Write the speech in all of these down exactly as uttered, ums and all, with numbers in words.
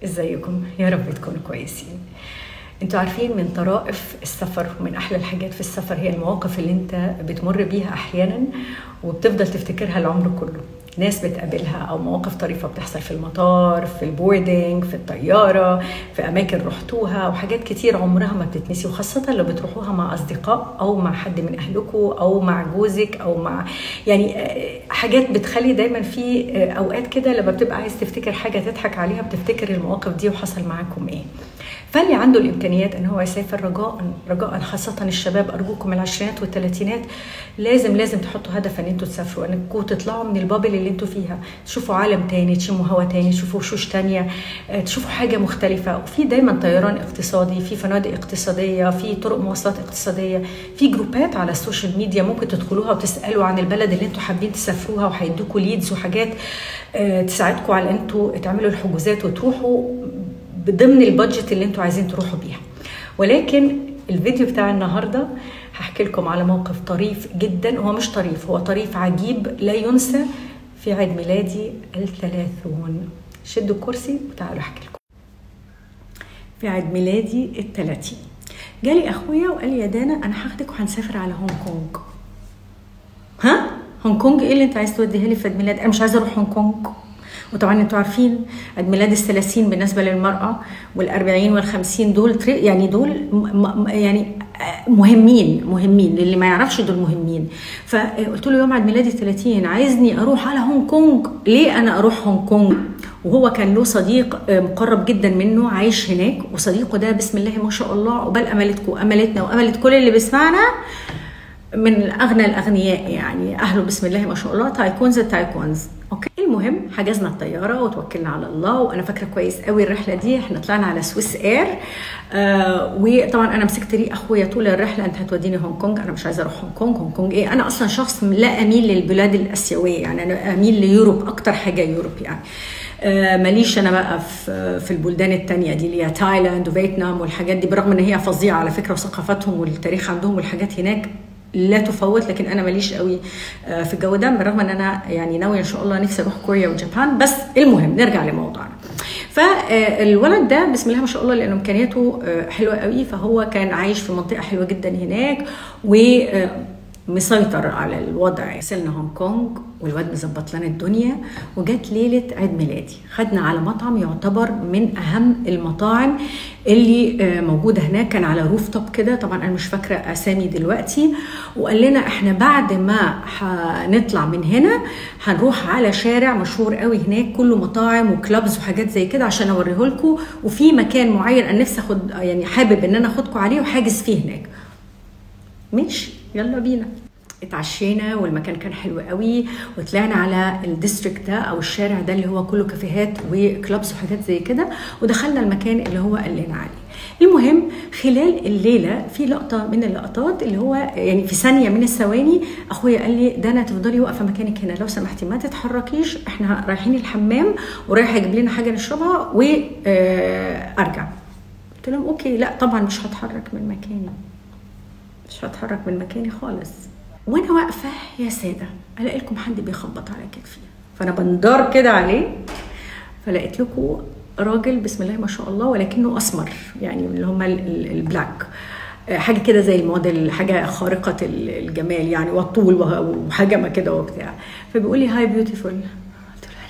ازيكم؟ يا رب تكونوا كويسين. انتوا عارفين من طرائف السفر ومن احلى الحاجات في السفر هي المواقف اللي انت بتمر بيها احيانا وبتفضل تفتكرها العمر كله. ناس بتقابلها او مواقف طريفه بتحصل في المطار، في البوردنج، في الطياره، في اماكن رحتوها، وحاجات كتير عمرها ما بتتنسي، وخاصه لو بتروحوها مع اصدقاء او مع حد من اهلكم او مع جوزك او مع يعني حاجات بتخلي دايما في اوقات كده لما بتبقى عايز تفتكر حاجه تضحك عليها بتفتكر المواقف دي وحصل معاكم ايه. فاللي عنده الامكانيات ان هو يسافر رجاء رجاء خاصه الشباب، ارجوكم العشرينات والثلاثينات لازم لازم تحطوا هدف ان انتوا تسافروا، انكم تطلعوا من البابل اللي انتوا فيها، تشوفوا عالم تاني، تشموا هوا تاني، تشوفوا وشوش تانيه، تشوفوا حاجه مختلفه. وفي دايما طيران اقتصادي، في فنادق اقتصاديه، في طرق مواصلات اقتصاديه، في جروبات على السوشيال ميديا ممكن تدخلوها وتسالوا عن البلد اللي انتوا حابين تسافروها، وهيدوكوا ليدز وحاجات تساعدكم على ان انتوا تعملوا الحجوزات وتروحوا بضمن البادجت اللي انتوا عايزين تروحوا بيها. ولكن الفيديو بتاع النهارده هحكي لكم على موقف طريف جدا، هو مش طريف، هو طريف عجيب لا ينسى في عيد ميلادي الثلاثون. شدوا الكرسي وتعالوا احكي لكم. في عيد ميلادي الثلاثين جالي اخويا وقال لي يا دانا انا هاخدك وهنسافر على هونج كونج. ها؟ هونج كونج ايه اللي انت عايز توديها لي في عيد ميلاد؟ انا مش عايزه اروح هونج كونج. وطبعا انتوا عارفين عيد ميلاد الثلاثين بالنسبه للمراه والاربعين والخمسين دول يعني دول يعني مهمين مهمين للي ما يعرفش دول مهمين. فقلت له يوم عيد ميلادي الثلاثين عايزني اروح على هونج كونج. ليه انا اروح هونج كونج؟ وهو كان له صديق مقرب جدا منه عايش هناك، وصديقه ده بسم الله ما شاء الله عقبال املتكم واملتنا واملت كل اللي بيسمعنا من اغنى الاغنياء، يعني اهله بسم الله ما شاء الله تايكونز التايكونز. اوكي، المهم حجزنا الطياره وتوكلنا على الله. وانا فاكره كويس قوي الرحله دي، احنا طلعنا على سويس اير. آه وطبعا انا مسكت ريق اخويا طول الرحله، انت هتوديني هونج كونج؟ انا مش عايزه اروح هونج كونج. هونج كونج ايه؟ انا اصلا شخص لا اميل للبلاد الاسيويه، يعني انا اميل ليوروب اكتر حاجه، يوروب يعني. آه ماليش انا بقى في في البلدان التانية دي اللي هي تايلاند وفيتنام والحاجات دي، برغم ان هي فظيعه على فكره، وثقافتهم والتاريخ عندهم والحاجات هناك لا تفوت، لكن انا ماليش قوي في الجو ده، بالرغم ان انا يعني ناويه ان شاء الله نفسي اروح كوريا وجابان. بس المهم نرجع لموضوعنا. فالولد ده بسم الله ما شاء الله لانه امكانياته حلوه قوي، فهو كان عايش في منطقه حلوه جدا هناك ومسيطر على الوضع. وصلنا هونج كونج والواد مظبط لنا الدنيا، وجت ليله عيد ميلادي خدنا على مطعم يعتبر من اهم المطاعم اللي موجوده هناك، كان على روف توب كده، طبعا انا مش فاكره اسامي دلوقتي. وقال لنا احنا بعد ما هنطلع من هنا هنروح على شارع مشهور قوي هناك كله مطاعم وكلابز وحاجات زي كده عشان اوريه لكم، وفي مكان معين انا نفسي اخد يعني حابب ان انا اخدكم عليه وحاجز فيه هناك. ماشي يلا بينا. اتعشينا والمكان كان حلو قوي، وطلعنا على الديستريكت ده او الشارع ده اللي هو كله كافيهات وكلابس وحاجات زي كده، ودخلنا المكان اللي هو قال لنا عليه. المهم خلال الليله في لقطه من اللقطات اللي هو يعني في ثانيه من الثواني اخويا قال لي دانا تفضلي واقفه مكانك هنا لو سمحتي ما تتحركيش، احنا رايحين الحمام ورايح اجيب لنا حاجه نشربها وارجع. قلت لهم اوكي. لا طبعا مش هتحرك من مكاني، مش هتحرك من مكاني خالص. وانا واقفه يا ساده الاقي لكم حد بيخبط على كتفي، فانا بندار كده عليه، فلقيت لكم راجل بسم الله ما شاء الله ولكنه اسمر، يعني من اللي هم البلاك، حاجه كده زي الموديل، حاجه خارقه الجمال يعني والطول وحجمه كده وبتاع. فبيقول لي هاي بيوتيفول. قلت له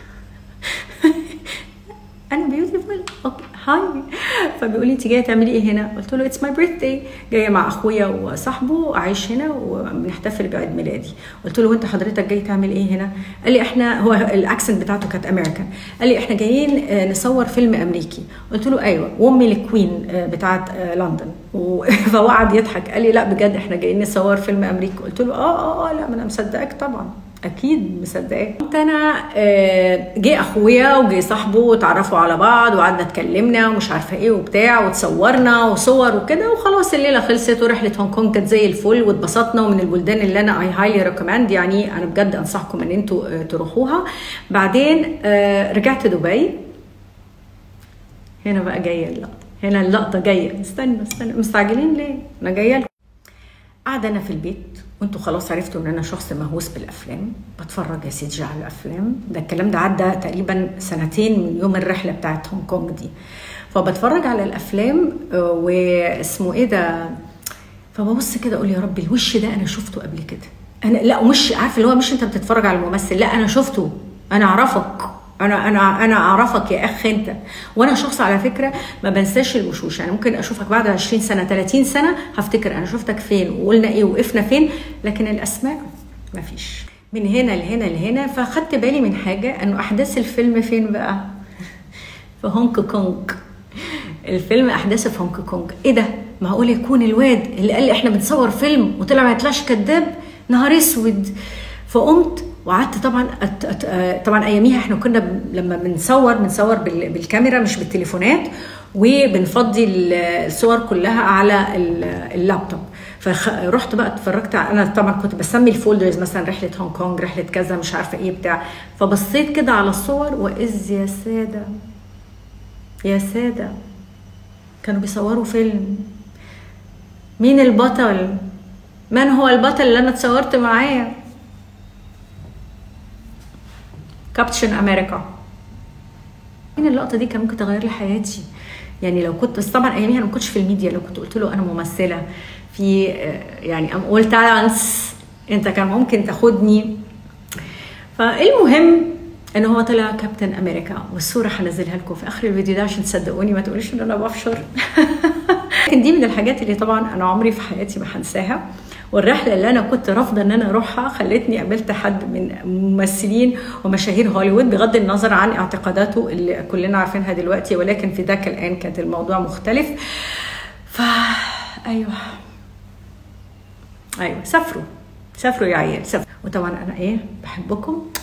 انا انا بيوتيفول؟ اوكي هاي. فبيقول لي انت جايه تعملي ايه هنا؟ قلت له اتس ماي بيرث داي، جايه مع اخويا وصاحبه عايش هنا وبنحتفل بعيد ميلادي. قلت له وانت حضرتك جاي تعمل ايه هنا؟ قال لي احنا، هو الاكسنت بتاعته كانت امريكان، قال لي احنا جايين نصور فيلم امريكي. قلت له ايوه، وامي الكوين بتاعت لندن. فوقعد يضحك قال لي لا بجد احنا جايين نصور فيلم امريكي. قلت له اه اه اه لا ما انا مصدقك طبعا، اكيد مصدقاك. كنت انا جه اخويا وجه صاحبه وتعرفوا على بعض وقعدنا اتكلمنا ومش عارفه ايه وبتاع وتصورنا وصور وكده، وخلاص الليله خلصت ورحله هونج كونج كانت زي الفل واتبسطنا، ومن البلدان اللي انا اي هايلي ريكومند، يعني انا بجد انصحكم ان انتوا تروحوها. بعدين رجعت دبي. هنا بقى جايه اللقطه، هنا اللقطه جايه. استنوا استنوا مستعجلين ليه؟ انا جايه لكم. قاعده انا في البيت، وانتوا خلاص عرفتوا ان انا شخص مهووس بالافلام، بتفرج يا سيدي على الافلام. ده الكلام ده عدى تقريبا سنتين من يوم الرحله بتاعت هونج كونج دي. فبتفرج على الافلام واسمه ايه ده، فببص كده اقول يا رب الوش ده انا شفته قبل كده. انا لا مش عارف اللي هو مش انت بتتفرج على الممثل، لا انا شفته، انا اعرفك، انا انا انا اعرفك يا اخ انت. وانا شخص على فكره ما بنساش الوشوش، يعني ممكن اشوفك بعد عشرين سنه ثلاثين سنه هفتكر انا شفتك فين وقلنا ايه وقفنا فين، لكن الاسماء ما فيش. من هنا لهنا لهنا. فاخدت بالي من حاجه، انه احداث الفيلم فين بقى؟ في هونج كونج. الفيلم احداثه في هونج كونج. ايه ده؟ معقول يكون الواد اللي قال لي احنا بنصور فيلم وطلع ما يطلعش كذاب؟ نهار اسود. فقمت وقعدت. طبعا أت أت طبعا اياميها احنا كنا لما بنصور بنصور بالكاميرا مش بالتليفونات، وبنفضي الصور كلها على اللابتوب. فرحت بقى اتفرجت. انا طبعا كنت بسمي الفولدرز مثلا رحله هونج كونج، رحله كذا، مش عارفه ايه بتاع. فبصيت كده على الصور، واذ يا ساده يا ساده كانوا بيصوروا فيلم. مين البطل؟ من هو البطل اللي انا اتصورت معاه؟ كابتن امريكا. من اللقطه دي كان ممكن تغير لي حياتي، يعني لو كنت، بس طبعا اياميها انا ما كنتش في الميديا. لو كنت قلت له انا ممثله في يعني ام اول تالنتس، انت كان ممكن تاخدني. فالمهم ان هو طلع كابتن امريكا، والصوره هنزلها لكم في اخر الفيديو ده عشان تصدقوني ما تقوليش ان انا بفشر. لكن دي من الحاجات اللي طبعا انا عمري في حياتي ما هنساها. والرحله اللي انا كنت رافضه ان انا اروحها خلتني قابلت حد من ممثلين ومشاهير هوليوود، بغض النظر عن اعتقاداته اللي كلنا عارفينها دلوقتي، ولكن في ذاك الان كانت الموضوع مختلف. فا ايوه ايوه سافروا سافروا يا عيال سافروا. وطبعا انا ايه بحبكم